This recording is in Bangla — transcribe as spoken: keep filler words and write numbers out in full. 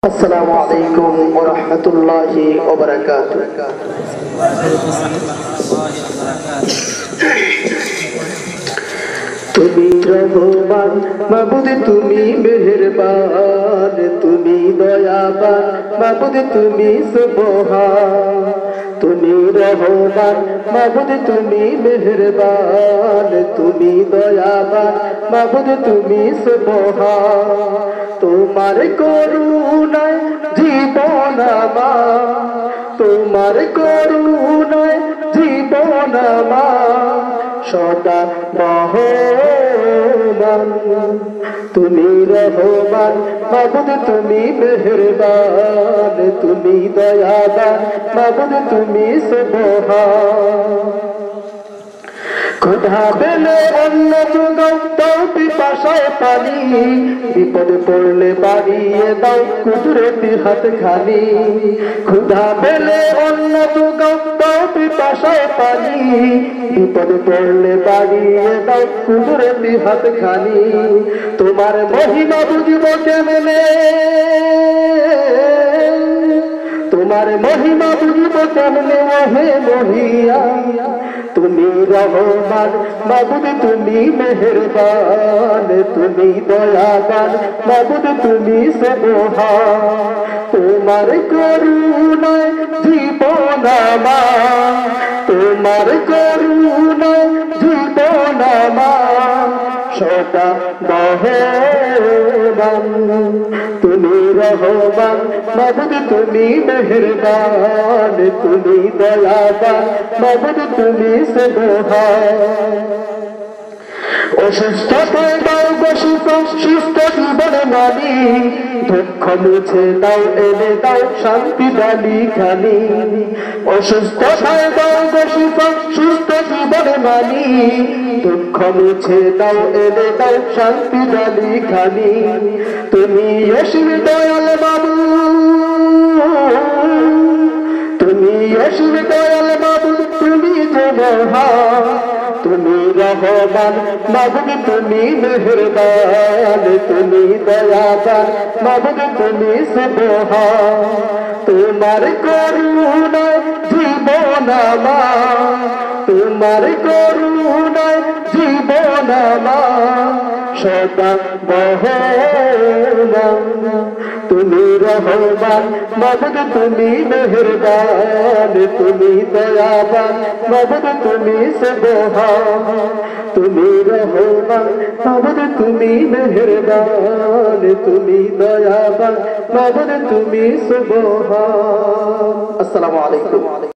আসসালামু আলাইকুম ওয়া রাহমাতুল্লাহি ওয়া বারাকাতুহু। তুমি রহমান মাবুদ, তুমি মেহেরবান, তুমি দয়াবান মাবুদ, তুমি সুবহান। তুমি রহমান মাবুদ, তুমি মেহেরবান, তুমি দয়াবান মাবুদ, তুমি সুবহান। তোমার করুণায় জীবন আমার, তোমার করুণায় জীবন আমার সদা বহমান। তুমি রহমান মাবুদ, তুমি মেহেরবান, তুমি দয়াবান মাবুদ, তুমি সুবহান। ক্ষুধা পেলে অন্ন যোগাও, দাও পিপাসায় পানি, বিপদে পড়লে বাড়িয়ে দাও কুদরতি হাত খানি। ক্ষুধা পেলে অন্ন যোগাও, দাও পিপাসায় পানি, বিপদে পড়লে বাড়িয়ে দাও কুদরতি হাত খানি। তোমার মহিমা বুঝিব কেমনে, তোমার মহিমা বুঝিব কেমনে ওহে মহিয়া। তুমি রহমান মাবুদ, তুমি মেহেরবান, তুমি দয়াবান মাবুদ, তুমি সুবহান। তোমার করুণায় জীবন আমার, তোমার করুণায় জীবন আমার সদা বহমান। তুমি রহমান মাবুদ, তুমি মেহেরবান, তুমি দয়াবান মাবুদ, তুমি সুবহান। অসুস্থতায় দাও বসুক সুস্থ জীবন মানি, দুঃখ মুছে দাও এনে দাও শান্তি ডালি খানি। অসুস্থতায় দাও বসুক সুস্থ জীবন মানি, দুঃখ মুছে দাও এনে দাও শান্তি ডালি খানি। তুমি অসীম দয়াল বাবু, তুমি অসীম দয়াল বাবু, তুমি যে মহান। তুমি রহমান মাবুদ, তুমি মেহেরবান, তুমি দয়াবান মাবুদ, তুমি সুবহান। তোমার করুণায় জীবন আমার, তোমার করুণায় জীবন আমার সদা বহমান। তুমি রহমান মাবুদ, তুমি মেহেরবান, তুমি দয়াবান মাবুদ, তুমি সুবহান। তুমি রহমান মাবুদ, তুমি মেহেরবান, তুমি দয়াবান মাবুদ, তুমি সুবহান। আসসালামু আলাইকুম।